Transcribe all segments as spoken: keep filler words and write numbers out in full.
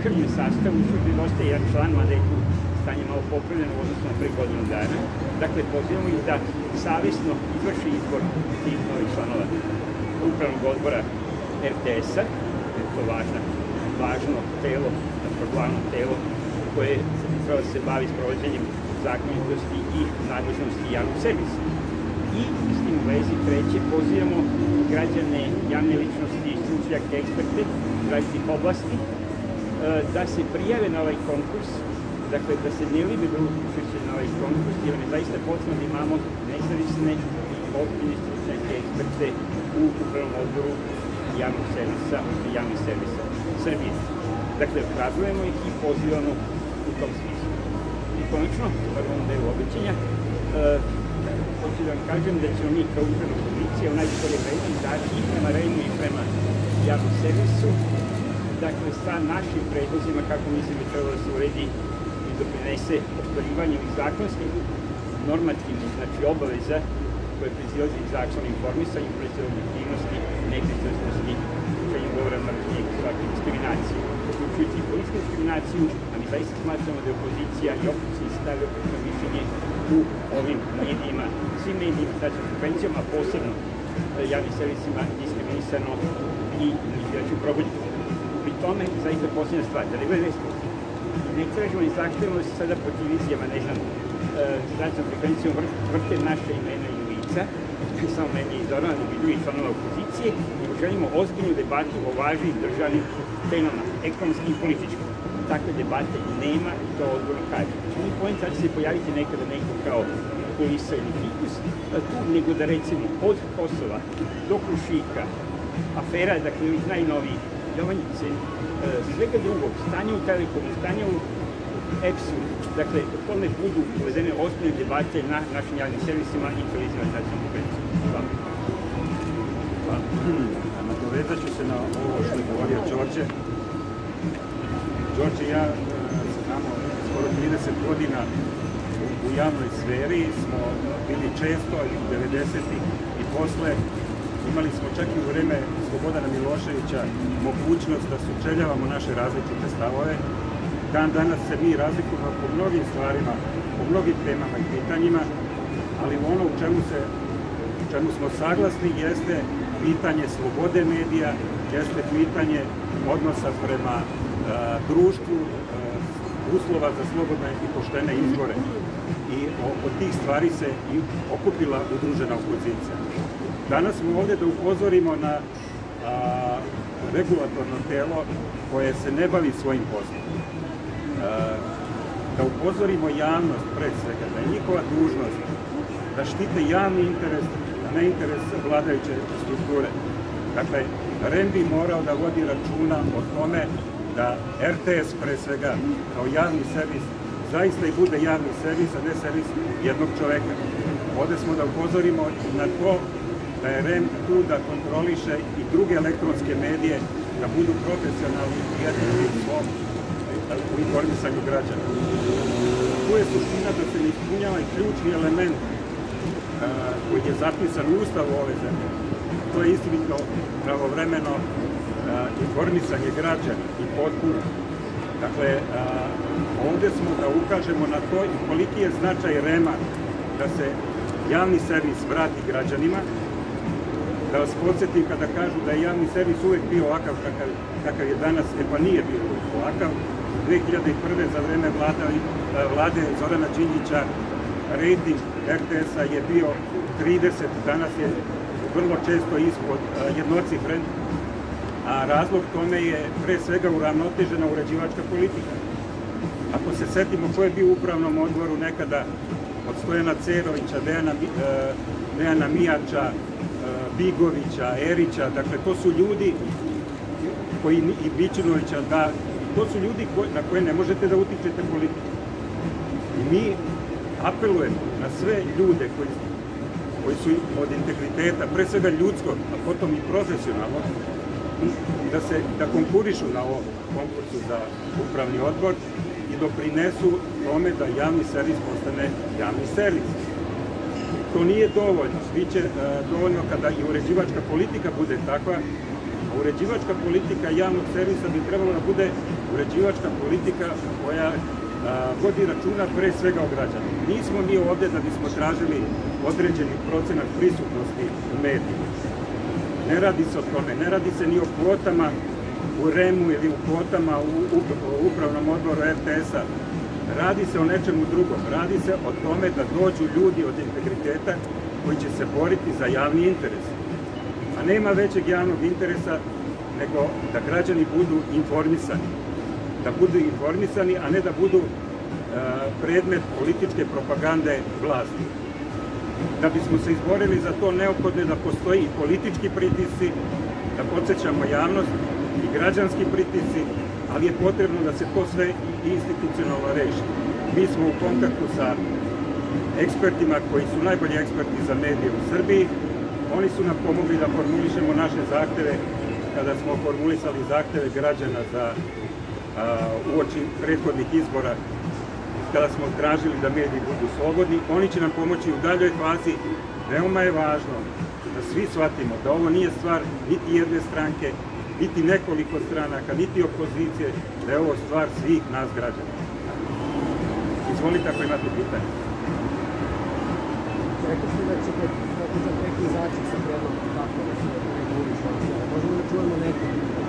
krnjem sastavu su nedostaje jedan član, mada je tu stanje malo popravljeno u odnosu na pre godinu dana. Dakle, pozivamo ih da savjesno izvrši izbor tih novih članova upravnog odbora er te es-a, to je važno, važno telo, glavno telo koje treba da se bavi sprovođenjem zakonitosti i nadležnosti javnog servisa. I s tim u vezi treće pozivamo građane, javne ličnosti, stručnjake, eksperte različitih oblasti da se prijave na ovaj konkurs, dakle da se ne libe da učešće na ovaj konkurs, jer je zaista potrebno da imamo nezavisne i ozbiljne stručnjake, eksperte u upravnom odboru javnog servisa i javnih servisa Srbije. Dakle, obrazujemo ih i pozivamo u tom smislu. I konačno, u prvom delu obećanja, hoću da vam kažem da ćemo mi kao upravna komisija u najbolje vreme dati i prema REM-u i prema javnom servisu, dakle, sa našim predlozima kako mislim da treba da se uredi i doprinese ostvarivanje ovih zakonskih normativnih, znači obaveza koje proizilaze iz zakona o informisanju, protiv objektivnosti, nepristrasnosti, učenjem govora mržnje i svake diskriminacije, uključujući i političku diskriminaciju, a mi zaista smatramo da je opozicija i opoziciji stavio opozicijalno mišljenje u ovim medijima, svim medijima sa tačnom frekvencijom, a posebno javnim servisima diskriminisano i izgrađu progonjeno. Pri tome, zaista posljedna stvar, da ne bude nespoći, ne tražimo i zahtevamo da se sada po televizijama, ne znam, s tačnom frekvencijom vrte naše imena i lica, ne samo meni i Zorana, nego i drugih članova opozicije, nego želimo ozbiljnu debatu o važnim državnim temama, ekonomskim i političkim. Takve debate nema i to odgovorno kaže. Znači, nije point da će se pojaviti nekada neko kao kulisa ili fikus, tu nego da recimo od Kosova do Krušika, afera, dakle, ovih najnovijih, Jovanjice, svega drugog, stanje u Telekomu, stanje u E P S-u, dakle, o tome budu uvedene ozbiljne debate na našim javnim servisima i televizijama na nacionalnom frekvenciju. Hvala. Hvala. Nadovezat ću se na ovo što je govorio Đorđe. Đorđe i ja se znamo skoro trideset godina u javnoj sferi, smo bili često i u devedesetih i posle. Imali smo čak i u vreme Slobodana Miloševića mogućnost da sučeljavamo naše različite stavove. Dan danas se mi razlikujemo po mnogim stvarima, po mnogim temama i pitanjima, ali ono u čemu, se, u čemu smo saglasni jeste pitanje slobode medija, jeste pitanje odnosa prema uh, društvu, uh, uslova za slobodne i poštene izbore. I oko tih stvari se i okupila udružena opozicija. Danas smo ovdje da upozorimo na a, regulatorno telo koje se ne bavi svojim poslom. A, da upozorimo javnost pred svega, da je njihova dužnost da štite javni interes, a ne interes vladajuće strukture. Dakle, REM bi morao da vodi računa o tome da er te es pre svega kao javni servis zaista i bude javni servis, a ne servis jednog čoveka. Ovdje smo da upozorimo na to da je REM tu da kontroliše i druge elektronske medije, da budu profesionalni i jedini u svom u informisanju građana. Tu je suština da se ne ispunjava i ključni element koji je zapisan u Ustavu ove zemlje. To je istinito pravovremeno informisanje građana i potpuno. Dakle, ovdje smo da ukažemo na to i koliki je značaj REM-a da se javni servis vrati građanima. Da vas podsjetim kada kažu da je javni servis uvek bio ovakav kakav, kakav je danas, e pa nije bio ovakav. dve hiljade prve. za vreme vlada, vlade Zorana Đinđića rejting er te es-a je bio trideset, danas je vrlo često ispod jednocifren, a razlog tome je pre svega uravnotežena uređivačka politika. Ako se setimo ko je bio u upravnom odboru nekada od Stojana Cerovića, Dejana, Dejana Mijača, Bigovića, Erića, dakle to su ljudi koji, i Bićunovića, da, to su ljudi koji, na koje ne možete da utičete politiku. I mi apelujemo na sve ljude koji, koji su od integriteta, pre svega ljudskog, a potom i profesionalnog, da se da konkurišu na ovom konkursu za upravni odbor i doprinesu tome da javni servis postane javni servis. To nije dovoljno. Biće uh, dovoljno kada i uređivačka politika bude takva, a uređivačka politika javnog servisa bi trebalo da bude uređivačka politika koja a, vodi računa pre svega o građanima. Nismo mi ovdje da bismo tražili određeni procenat prisutnosti u medijima. Ne radi se o tome, ne radi se ni o kvotama u R E M-u ili u kvotama u, u, u upravnom odboru R T S-a. Radi se o nečemu drugom. Radi se o tome da dođu ljudi od integriteta koji će se boriti za javni interes. A nema većeg javnog interesa nego da građani budu informisani. Da budu informisani, a ne da budu uh, predmet političke propagande vlasti. Da bismo se izborili za to, neophodno je da postoji i politički pritisci, da podsjećamo javnost i građanski pritisci, ali je potrebno da se to sve i institucionalno reši. Mi smo u kontaktu sa ekspertima koji su najbolji eksperti za medije u Srbiji. Oni su nam pomogli da formulišemo naše zahteve kada smo formulisali zahteve građana za uoči prethodnih izbora, kada smo tražili da mediji budu slobodni. Oni će nam pomoći u daljoj fazi. Veoma je važno da svi shvatimo da ovo nije stvar niti jedne stranke, niti nekoliko stranaka, niti opozicije, da je ovo stvar svih nas građana. Izvolite ako imate pitanje. Rekli ste da ćete podržati neki izaći sa predlogom kako da se reguliše ova stvar. Možemo da čujemo neke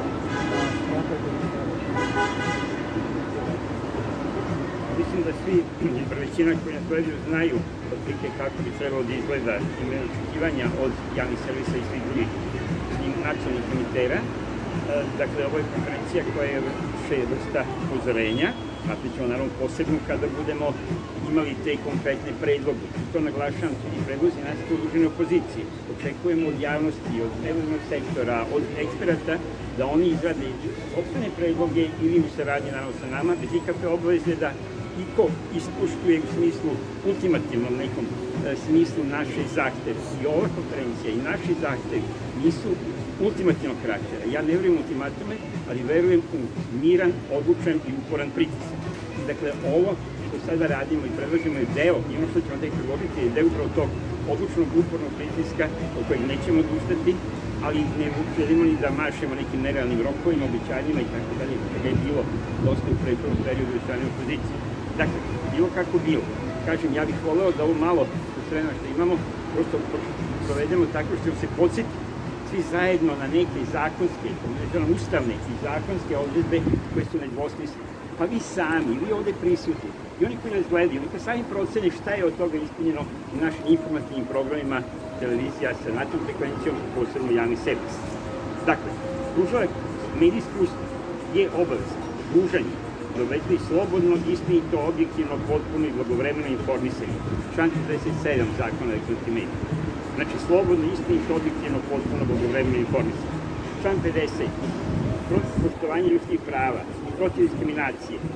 Mislim da svi, većina koji nas gledaju, znaju otprilike kako bi trebalo da izgleda imaju očekivanja od javnih servisa i svih drugih nacionalnih emitera. Dakle, ovo je konferencija koja je više vrsta upozorenja, a ćemo naravno posebno kada budemo imali te konkretne predloge. To naglašavam, i predlozi nas kao udružene opozicije. Očekujemo od javnosti, od nevladnog sektora, od eksperata da oni izrade sopstvene predloge ili u saradnji naravno sa nama, bez ikakve obaveze da iko ispuštuje u smislu, ultimativnom nekom e, smislu naše zahteve. I ova konferencija i naši zahtevi nisu ultimativnog karaktera. Ja ne verujem u ultimatume, ali verujem u miran, odlučan i uporan pritisak. Dakle, ovo što sada radimo i predlažemo je deo, i ono što ćemo da ih predložiti je deo upravo tog odlučnog, upornog pritiska od kojeg nećemo odustati, ali ne želimo ni da mašemo nekim nerealnim rokovima, obećanjima i tako dalje, kako je bilo dosta u prethodnom periodu u strane opozicije. Dakle, bilo kako bilo. Kažem, ja bih voleo da ovo malo u sredina što imamo, prosto provedemo tako što ćemo se podsjetiti svi zajedno na neke zakonske, ustavne i zakonske odredbe koje su nedvosmislene. Pa vi sami, vi ovde prisutni, i oni koji nas gledaju, neka sami procene šta je od toga ispunjeno u našim informativnim programima televizija sa nacionalnom frekvencijom, posebno javni servis. Dakle, pružalac medijske usluge je obavezno, pružanje, da obezbedi slobodno, istinito, objektivno, potpuno i blagovremeno informisanje. Član četrdeset sedam Zakona o elektronskim medijima. Znači, slobodno, istinito, objektivno, potpuno, blagovremeno informisanje. Član pedeset. Poštovanje ljudskih prava, protiv diskriminacije, e,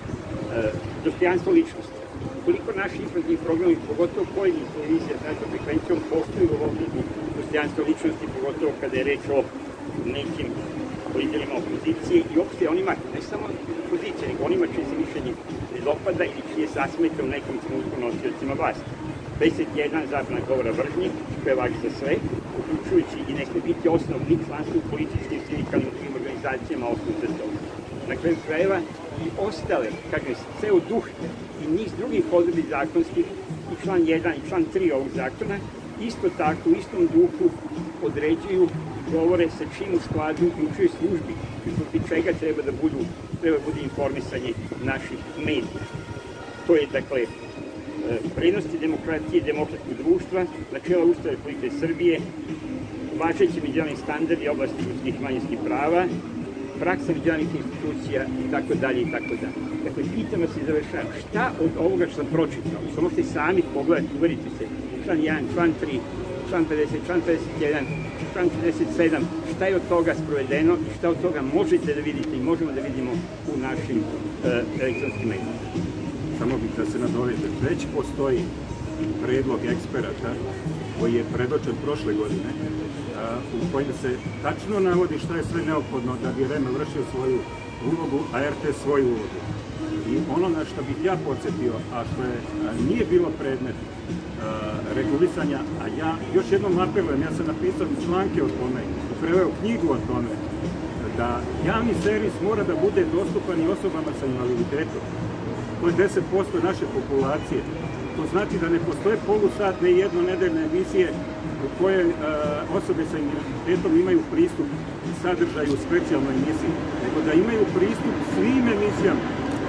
dostojanstvo ličnosti. Koliko naši informativni programi, pogotovo pojedini televizije s nacionalnom frekvencijom, poštuju u obliku dostojanstvo ličnosti, pogotovo kada je reč o nekim liderima opozicije i uopšte onima, ne samo opozicije, nego onima čije se mišljenje ne dopada ili čije zasmete u nekom trenutku nosiocima vlasti. pedeset jedan zabrana govora mržnje, koja važi za sve, uključujući i ne sme biti osnov ni članstva u političkim sindikalnim organizacijama, osnov za to. Na kraju krajeva i ostale, kažem, ceo duh i niz drugih odredbi zakonskih, i član jedan i član tri ovog zakona, isto tako, u istom duhu određuju i govore sa čim u skladu i u čijoj službi i protiv čega treba da budu, treba da bude informisanje naših medija. To je, dakle, prednosti demokratije i demokratskog društva, načela Ustava Republike Srbije, važeći međunarodni standardi oblasti ljudskih i manjinskih prava, praksa međunarodnih institucija i tako dalje i tako dalje. Dakle, pitam vas i završavam, šta od ovoga što sam pročitao, samo ste sami pogledati, uverite se, član jedan, član tri, član pedeset, član pedeset jedan, član četrdeset sedam, šta je od toga sprovedeno i šta od toga možete da vidite i možemo da vidimo u našim uh, elektronskim medijima. Samo bih da se nadovežem. Već postoji predlog eksperata koji je predočen prošle godine, a, u kojem se tačno navodi šta je sve neophodno da bi R E M vršio svoju ulogu, a R T svoju ulogu. I ono na što bih ja podsjetio, a što je, a, nije bilo predmet a, regulisanja, a ja još jednom apelujem, ja sam napisao članke o tome, preveo knjigu o tome, da javni servis mora da bude dostupan i osobama sa invaliditetom. To je deset posto naše populacije. To znači da ne postoje polusatne i jednonedeljne emisije u kojoj uh, osobe sa invaliditetom imaju pristup sadržaju u specijalnoj emisiji, nego da imaju pristup svim emisijama.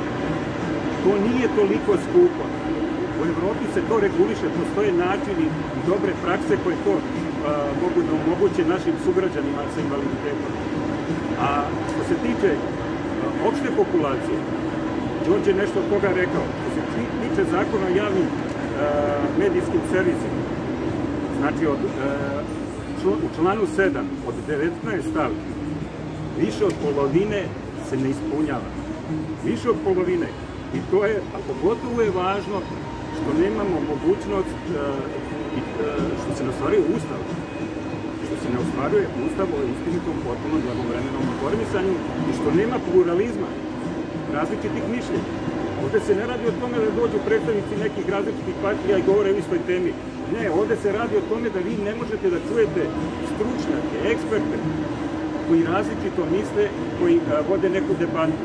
To nije toliko skupo. U Evropi se to reguliše, postoje načini i dobre prakse koje to uh, mogu da omoguće našim sugrađanima sa invaliditetom. A što se tiče uh, opšte populacije, Đorđe nešto od toga rekao. Što se tiče zakona o javnim uh, medijskim servisima, znači od, uh, čl u članu sedam od devetnaest stavki više od polovine se ne ispunjava. Više od polovine. I to je, a pogotovo je važno što nemamo mogućnost, uh, uh, što se ne ostvaruje Ustav. Što se ne ostvaruje Ustav o istinitom, potpuno blagovremenom informisanju i što nema pluralizma različitih mišljenja. Ovdje se ne radi o tome da dođu predstavnici nekih različitih partija i govore o istoj temi. Ne, ovdje se radi o tome da vi ne možete da čujete stručnjake, eksperte, koji različito misle, koji a, vode neku debatu.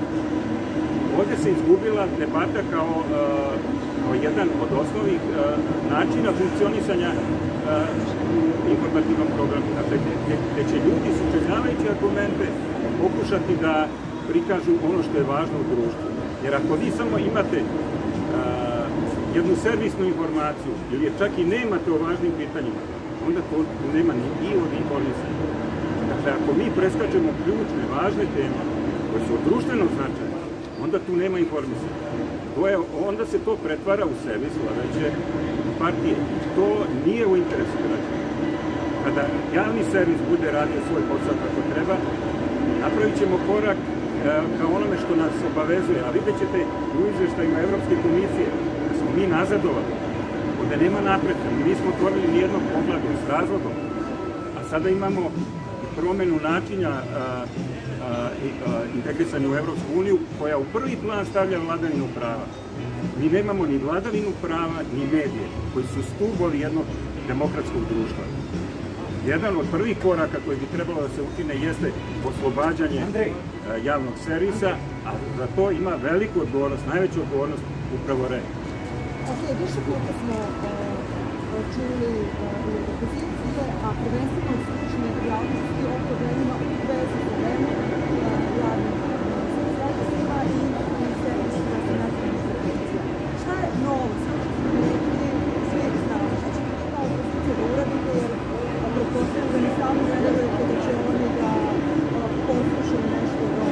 Ovdje se izgubila debata kao, a, kao jedan od osnovnih a, načina funkcionisanja a, informativnog programa. Dakle, gdje će ljudi sučeljavajući argumente pokušati da prikažu ono što je važno u društvu. Jer ako vi samo imate uh, jednu servisnu informaciju ili čak i nemate o važnim pitanjima, onda to, tu nema ni i od informisanja. Dakle, ako mi preskačemo ključne, važne teme koje su od društvenog značaja, onda tu nema informisanja. To je, onda se to pretvara u servis vladajuće partije. To nije u interesu građana. Kada javni servis bude radio svoj posao kako treba, napravit ćemo korak kao onome što nas obavezuje, a vidjet ćete u izveštajima Evropske komisije da smo mi nazadovali, da nema napretka, mi nismo otvorili nijednog poglavlja s razlogom, a sada imamo promenu načina a, a, a, integrisanja u Evropsku uniju koja u prvi plan stavlja vladavinu prava. Mi nemamo ni vladavinu prava, ni medije, koji su stubovi jednog demokratskog društva. Jedan od prvih koraka koji bi trebalo da se učine jeste oslobađanje Andrej. javnog servisa, a za to ima veliku odgovornost, najveću odgovornost upravo R E M. Ok, više puta smo uh, čuli uh, u opozicije, a prvenstveno u stručnoj javnosti o problemima u vezi sa R E M-om, uh, javnim servisima i servisima za nacionalnu frekvenciju. Šta je novo? Sve što smo rekli, svi znamo. Šta ćete vi kao opozicija da uradite, jer pretpostavljam da mi sami ne verujete da će oni da poslušaju nešto dobro.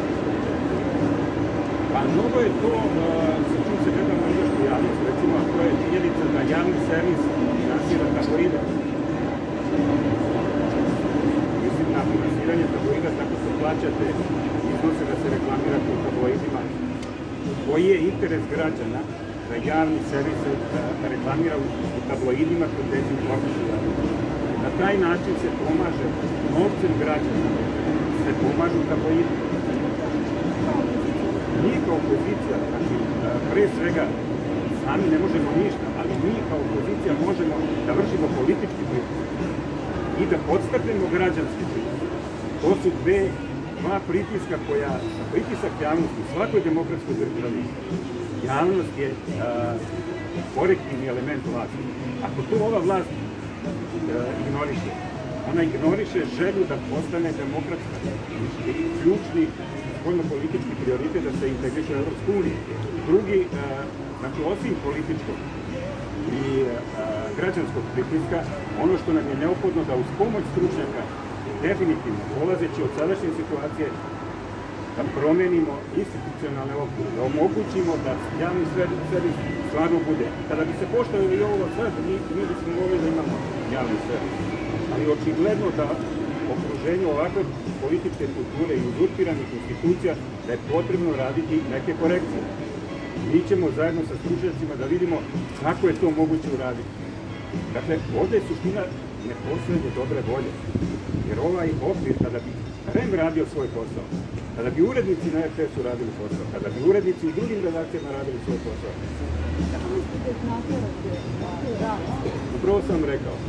Pa novo je to, sa čim se gledamo izvršnu javnost, recimo, a to je činjenica da javni servis finansira tabloide. Mislim na finansiranje tabloida, tako što plaćate iznose da se reklamirate u tabloidima. Koji je interes građana da javni servis reklamira u tabloidima kod dezinformacija? Na taj način se pomaže novcem građana, se pomažu tabloidi. Mi kao opozicija, znači, pre svega, sami ne možemo ništa, ali mi kao opozicija možemo da vršimo politički pritisak i da podstaknemo građanski pritisak. To su dve, dva pritiska koja, pritisak javnosti u svakoj demokratskoj državi. Javnost je a, korektivni element vlasti. Ako to ova vlast a, ignoriše, ona ignoriše želju da postane demokratska i ključni spoljno-politički prioritet da se integriše u Evropsku uniju. Drugi, znači osim političkog i građanskog pritiska, ono što nam je neophodno da uz pomoć stručnjaka definitivno, polazeći od sadašnje situacije, da promenimo institucionalne okvire, da omogućimo da javni servis stvarno bude. Kada bi se poštovali ovo sad, mi, mi bismo mogli da imamo javni servis. Ali očigledno da okruženju ovakve političke kulture i uzurpiranih institucija da je potrebno raditi neke korekcije. Mi ćemo zajedno sa stručnjacima da vidimo kako je to moguće uraditi. Dakle, ovdje je suština neposredne dobre volje. Jer ovaj okvir, kada bi R E M radio svoj posao, kada bi urednici na R T S-u radili posao, kada bi urednici u drugim redakcijama radili svoj posao. Upravo sam rekao,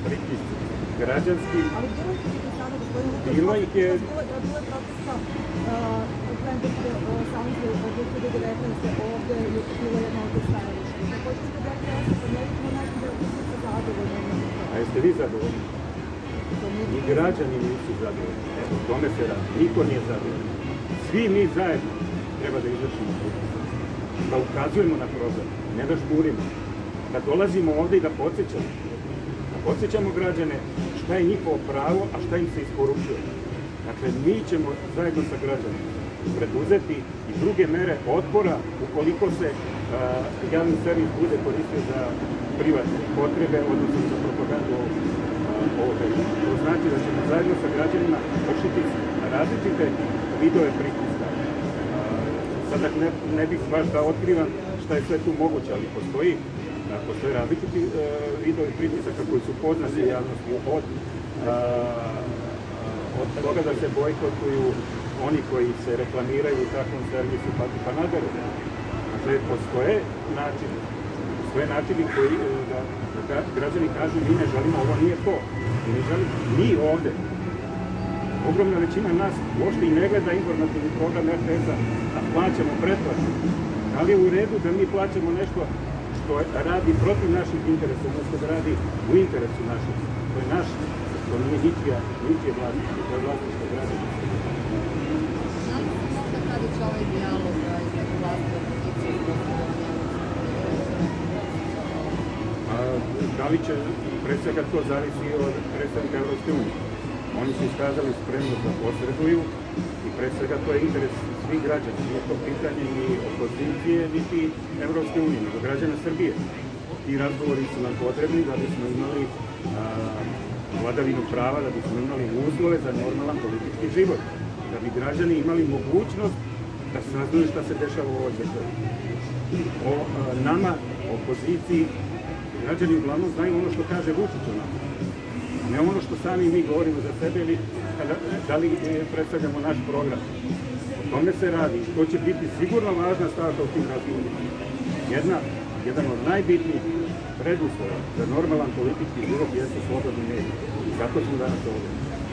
pritisci građanski. Ali bilo ih je sada, gospodine Lukas, Bilo ih je... bilo je protesta krajem dve hiljade devetnaeste. ovde je bilo jedno ovde stajalište. Također ste da ja se pomeriti na način da je opoznica zadovoljna. A jeste vi zadovoljni? I građani nisu zadovoljni. Evo, tome se radi. Niko nije zadovoljni. Svi mi zajedno treba da izvršimo pritisak. Da ukazujemo na problem, ne da žmurimo. Da dolazimo ovde i da podsjećamo. Da podsjećamo građane šta je njihovo pravo, a šta im se isporučuje. Dakle, mi ćemo zajedno sa građanima preduzeti i druge mere otpora ukoliko se uh, javni servis bude koristio za privatne potrebe, odnosno za propagandu uh, ovog režima. To znači da ćemo zajedno sa građanima vršiti različite vidove pritiska. Uh, sada ne, ne bih baš da otkrivam šta je sve tu moguće, ali postoji, uh, postoje različiti uh, vidovi pritisaka koji su poznati javnosti od uh, od toga da se bojkotuju oni koji se reklamiraju u takvom servisu, pa, pa nadalje. Dakle, postoje načini, postoje načini koji da, da građani kažu mi ne želimo, ovo nije to. Mi ne želimo, mi ovde, ogromna većina nas uopšte i ne gleda informativni program er te es-a, a plaćamo pretplatu. Ali je u redu da mi plaćamo nešto što radi protiv naših interesa, odnosno da radi u interesu naših. To je naš, to nije ničija, ničije vlasništvo, to je vlasništvo građana. Da li se možda kada će ovaj dijalog između vlasti i opozicije da li će, pre svega to zavisi od predstavnika Evropske unije. Oni su iskazali spremnost da posreduju i pre svega to je interes svih građana. Nije to pitanje ni opozicije, niti Evropske unije, nego građana Srbije. Ti razgovori su nam potrebni da bismo imali a, vladavinu prava, da bismo imali uslove za normalan politički život. Da bi građani imali mogućnost da saznaju šta se dešava u ovoj državi. O a, nama, opoziciji, građani uglavnom znaju ono što kaže Vučić o nama. Ne ono što sami mi govorimo za sebe ili kada, da li predstavljamo naš program. O tome se radi. To će biti sigurno važna stavka u tim razgovorima. Jedna, jedan od najbitnijih preduslova za normalan politički život jeste slobodni medij. I zato smo danas ovdje.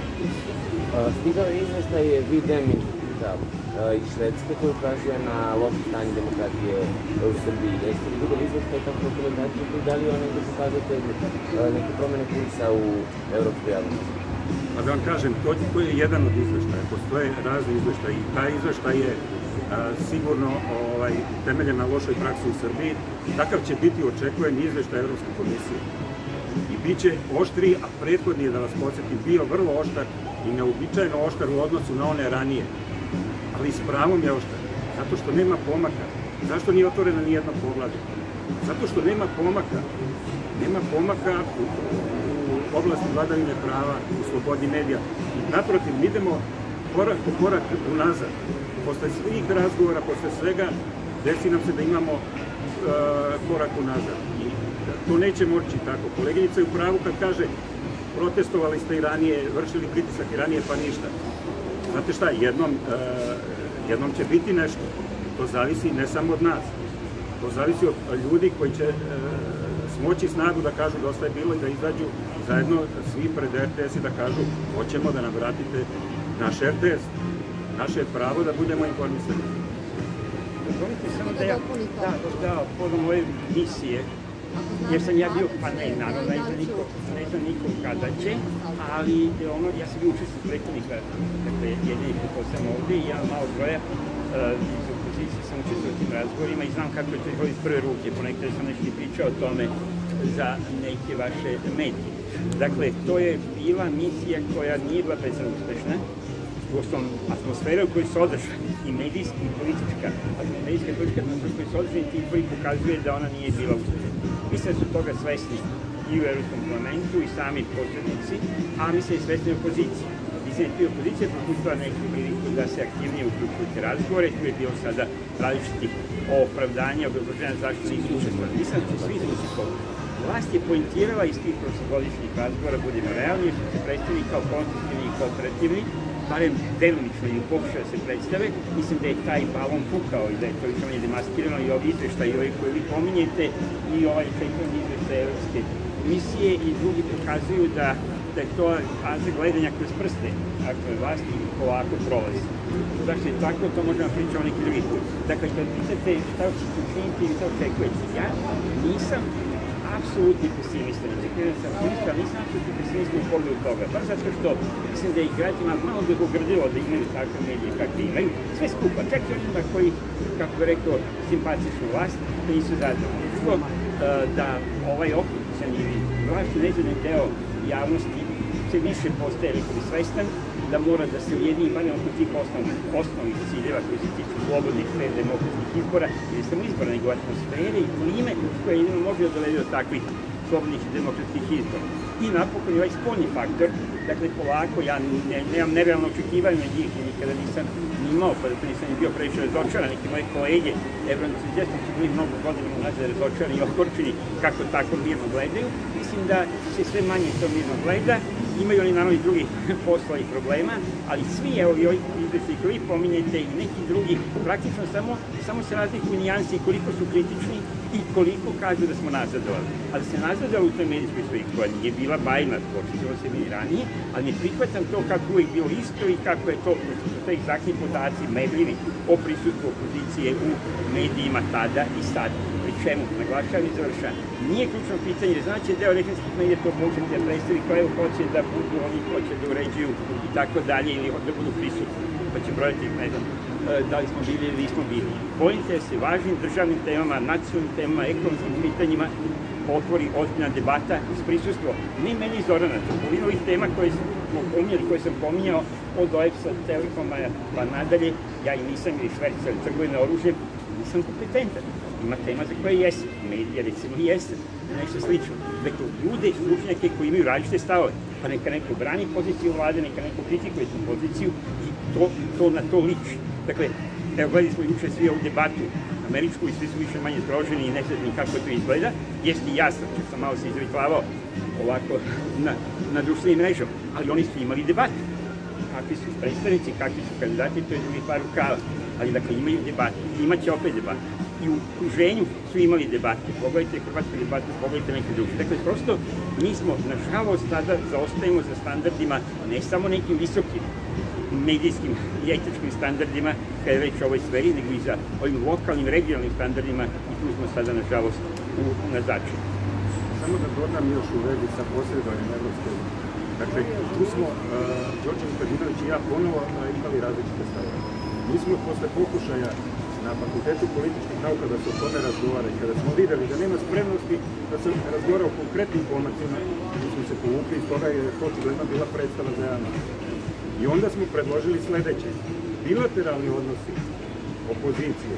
Stigao je izveštaj V-Dem instituta iz Švedske koji ukazuje na loše stanje demokratije u Srbiji. Jeste li videli izveštaj kako dokumentaciju i da li on negdje pokazate neke promene kursa u evropskoj javnosti? Pa da vam kažem, to, to je jedan od izveštaja. Postoje razni izveštaji i taj izveštaj je a, sigurno ovaj, temeljen na lošoj praksi u Srbiji. Takav će biti, očekujem, izveštaj Evropske komisije. I bit će oštriji, a prethodni je, da vas podsjetim, bio vrlo oštar i neobičajno oštar u odnosu na one ranije. Ali s pravom je oštar, zato što nema pomaka. Zašto nije otvoreno ni jedno poglavlje? Zato što nema pomaka. Nema pomaka u, u oblasti vladavine prava, u slobodi medija. Naprotiv, mi idemo korak po korak unazad. Posle svih razgovora, posle svega, desi nam se da imamo uh, korak unazad. I to neće moći tako. Koleginica je u pravu kad kaže protestovali ste i ranije, vršili pritisak i ranije, pa ništa. Znate šta, jednom, uh, jednom će biti nešto. To zavisi ne samo od nas. To zavisi od ljudi koji će uh, smoći snagu da kažu dosta je bilo i da izađu zajedno svi pred er te es i da kažu hoćemo da nam vratite naš er te es. Naše je pravo da budemo informisani. Dozvolite samo da ja, da, da, podom ove misije, jer sam ja bio, pa ne, naravno, ne znam nikom, ne znam nikom kada će, ali ono, ja sam bio učestvovao prethodnika, dakle, jedini ko sam ovde i ja malo broja uh, iz opozicije sam učestvovao u tim razgovorima i znam kako je to iz prve ruke, ponekada sam nešto pričao o tome za neke vaše medije. Dakle, to je bila misija koja nije bila predstavno uspešna, uostalom atmosfera u kojoj se održa i medijski i politička, ali medijska i politička atmosfera u kojoj se održa i ti koji pokazuje da ona nije bila uspešna. Mislim da su toga svesni i u Evropskom parlamentu i sami posrednici, a mislim da je svesni opozicija. Mislim da je opozicija propustila neku priliku da se aktivnije uključuju razgovore, tu je bilo sada različitih opravdanja, obrazloženja zašto nisu učestvovali. Mislim da su svi učestvovali. Vlast je poentirala iz tih prošlogodišnjih razgovora, budemo realni, su se predstavili kao konstruktivni i kooperativni, barem delimično ili pokušaju da se predstave. Mislim da je taj balon pukao i da je to više manje demaskirano i ovi izveštaji ovaj koji vi pominjete i ovaj četvrni izveštaj Evropske komisije i drugi pokazuju da da je to faza gledanja kroz prste aktualne vlasti i polako prolazi. Zašto je tako, to možemo pričati o neki drugi put. Dakle, kad pitate šta ćete učiniti ili šta očekujete, ja nisam apsolutni pesimista, ne čekaj sam optimista, ali nisam apsolutni pesimista u pogledu toga. Baš zato što mislim da je građima malo dogogrdilo da imaju takve medije kakve imaju, sve skupa, čak i onima koji, kako bi rekao, simpatičnu vlast, da nisu zadovoljni. Da ovaj opozicioni ili vlašću nezadovoljni deo javnosti sve više postaje rekao svestan da mora da se ujedini barem oko tih osnovnih, osnovnih ciljeva koji se tiču slobodnih, fer demokratskih izbora, ili samo izbora, nego atmosfere i klime koja jedino može da dovede do takvih slobodnih i demokratskih izbora. I napokon je ovaj spoljni faktor, dakle polako, ja ne, nemam nerealno očekivanje od njih i nikada nisam ni imao, pa da to nisam bio previše razočaran, neki moje kolege, evroentuzijaste su bili mnogo godina unazad razočarani i ogorčeni kako tako mirno gledaju. Mislim da se sve manje to mirno gleda, imaju oni naravno i drugi posla i problema, ali svi evo i ovi izveštaji koji pominjete i neki drugi, praktično samo, samo se razlikuju nijansi koliko su kritični i koliko kažu da smo nazadovali. Ali se nazadovali u toj medijskoj svojih koja nije bila bajna, počećemo se mi ranije, ali ne prihvatam to kako uvijek bilo isto i kako je to, to egzaktni podaci medljivi o prisustvu opozicije u medijima tada i sad. Pri čemu, naglašavam i završavam, nije ključno pitanje, znači deo režimskih medija to možete da predstavi kao evo hoće da budu, oni hoće da uređuju i tako dalje, ili da budu prisutni, pa će brojati, ne znam, da li smo bili ili nismo bili. Bojite se važnim državnim temama, nacionalnim temama, ekonomskim pitanjima, otvori ozbiljna debata s prisustvom. Ne meni i Zorana, polovina ovih tema koje smo pominjali, koje sam pominjao, od O E P S-a, Telekoma, pa nadalje, ja i nisam ili švercar trgovine oružjem, nisam kompetentan. Ima tema za koje jesam, medija recimo i jesam, nešto slično. Dakle, ljude, stručnjake koji imaju različite stavove, pa neka neko brani poziciju vlade, neka neko kritikuje tu poziciju i to, to na to liči. Dakle, evo gledali smo juče svi ovu debatu američku i svi su više manje zgroženi i nezadovoljni kako to izgleda. Jeste i jasno, čak sam malo se izriklavao ovako na, na društvenim mrežama, ali oni su imali debatu. Kakvi su predstavnici, kakvi su kandidati, to je drugi par rukava. Ali dakle imaju debatu i imaće opet debatu. I u okruženju su imali debate. Pogledajte hrvatsku debatu, pogledajte neke druge. Dakle, prosto mi smo, nažalost, tada zaostajemo za standardima, ne samo nekim visokim medijskim i etičkim standardima, kada je već u ovoj sferi, nego i za ovim lokalnim, regionalnim standardima i tu smo sada, nažalost, u, na začinu. Samo da dodam još u vezi sa posredovanjem Evropske unije. Dakle, tu smo, Đorđe Vukadinović i ja ponovo imali različite stavove. Mi smo posle pokušaja na Fakultetu političkih nauka da se o tome razgovara i kada smo videli da nema spremnosti da se razgovara o konkretnim pomacima, mi smo se povukli iz toga jer je to očigledno bila predstava za javnost. I onda smo predložili sledeće. Bilateralni odnosi opozicije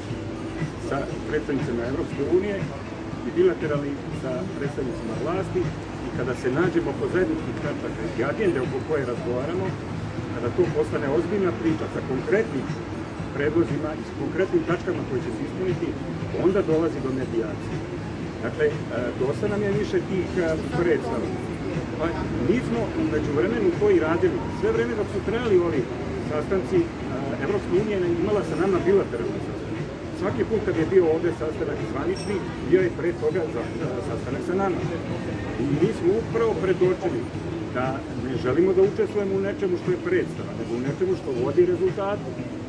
sa predstavnicima Evropske unije i bilateralni sa predstavnicima vlasti i kada se nađemo po zajedničkih tačaka i agende oko koje razgovaramo, kada to postane ozbiljna priča sa konkretnim predlozima i s konkretnim tačkama koje će se ispuniti, onda dolazi do medijacije. Dakle, dosta nam je više tih predstava. Pa mi smo umeđu vremenu to i radili. Sve vreme dok su trajali ovi sastanci, Evropska unija imala sa nama bilateralni sastanak. Svaki put kad je bio ovde sastanak zvanični, bio je pre toga sastanak sa nama. I mi smo upravo predočili da ne želimo da učestvujemo u nečemu što je predstava, nego u nečemu što vodi rezultatu.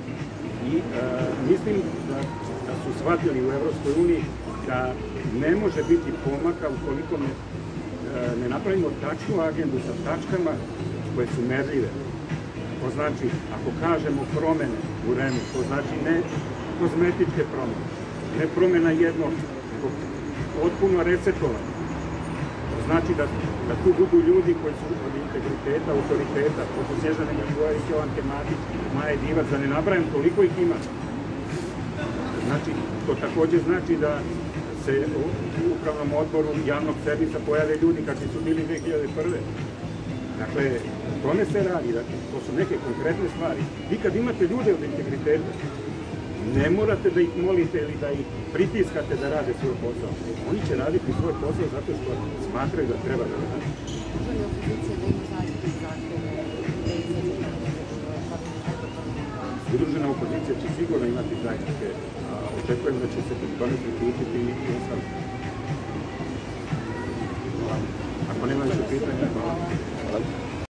I e, mislim da, da su shvatili u Evropskoj uniji da ne može biti pomaka ukoliko ne, e, ne napravimo tačnu agendu sa tačkama koje su merljive. To znači, ako kažemo promene u R E M-u, to znači ne kozmetičke promene, ne promena jednog, nego potpuno resetovanje. To znači da, da tu budu ljudi koji su od integriteta, autoriteta, poput Snježane Milivojević, Jovanke Matić, Maje Divac, da ne nabrajam, toliko ih ima. Znači, to takođe znači da se u upravnom odboru javnog servisa pojave ljudi kakvi su bili dve hiljade prve. Dakle, tome se radi, dakle, to su neke konkretne stvari. Vi kad imate ljude od integriteta, ne morate da ih molite ili da ih pritiskate da rade svoj posao. Oni će raditi svoj posao zato što smatraju da treba da rade. Može li opozicija da ima zaštitne zahtjeve da izađe na Udružena opozicija će sigurno imati zajedničke. Očekujem da će se tome priključiti i ostali. Ako nema više pitanja, hvala.